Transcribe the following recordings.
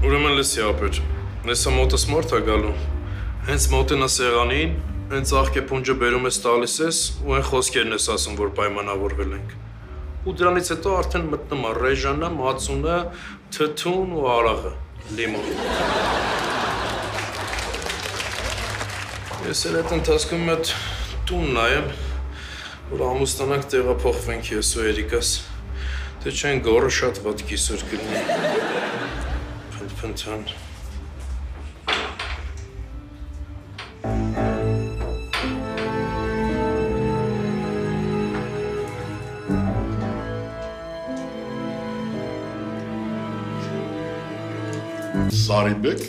Ուրեմն լսի ապեր, նեսա մոտս մարդ է գալու, հենց մոտենա սեղանին, հենց աղկեփունջը բերում ես տալիս ես ու այն խոսքերն ես ասում, որ պայմանավորվել ենք։ Ու դրանից հետո արդեն մտնում է ռեժանը, մածունը, թթուն ու արաղը, լիմոն։ Ես էլ այդ ընթացքում մետ տուն նայեմ, որ ամուսնանանք տեղափոխվենք ես ու Էրիկաս, թե չեն գորը շատ վատ կիսոր կլինի։ Փնթփնթան։ Սարիբեկ։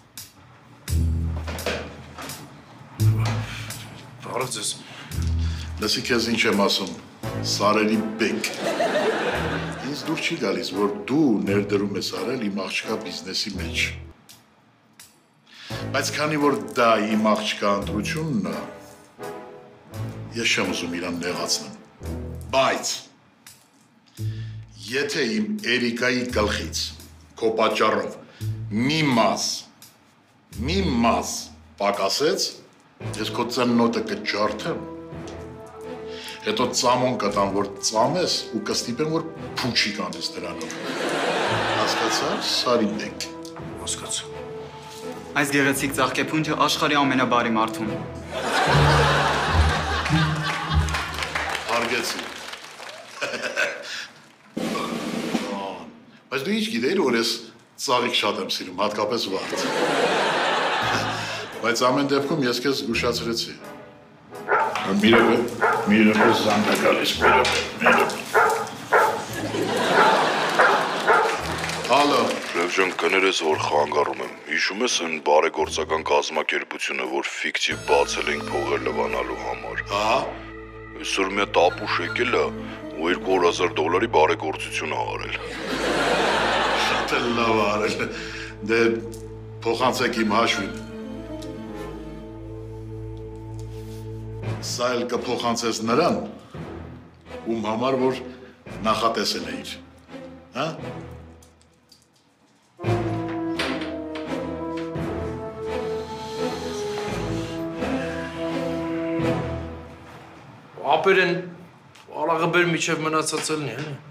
Բարև ձեզ։ Լսի քեզ ինչ եմ ասում, Սարերի բեկ։ Ինձ դուր չի գալիս, որ դու ներդրում ես արել իմ աղջկա բիզնեսի մեջ։ Բայց քանի որ դա իմ աղջկա ընտրությունն է, ես չեմ ուզում իրան նեղացնեմ։ Բայց եթե իմ Էրիկայի գլխից քո պատճառով մի մաս պակասեց, ես քո ծննոտը կջարդեմ, հետո ծամոն կտամ, որ ծամես ու կստիպեմ, որ փուչի կանես դրանով։ Հասկացա՞ր, Սարիբեկ։ Հասկացա։ Այս գեղեցիկ ծաղկեփունջը աշխարհի ամենաբարի մարդուն։ Հարգեցի։ Բայց դու ինչ գիտեիր, որ ես ծաղիկ շատ եմ սիրում, հատկապես վարդ։ Բայց ամեն դեպքում ես քեզ զգուշացրեցի։ Մի րոպե զանգ է գալիս, մի րոպե։ Հալո։ Լևջան, կներես, որ խանգարում եմ։ Հիշում ես այն բարեգործական կազմակերպությունը, որ ֆիկտիվ բացել ենք փողեր լվանալու համար։ Ահա։ Այսօր մի հատ ապուշ եկել է ու $200,000 բարեգործություն ա արել։ Շատ էլ լավ ա արել։ Դե փոխանցեք իմ հաշվին։ Սա էլ կփոխանցես նրան, ում համար որ նախատեսել էիր, հա? Ապեր են, արաղը բեր միջև մնացածելն է, հա։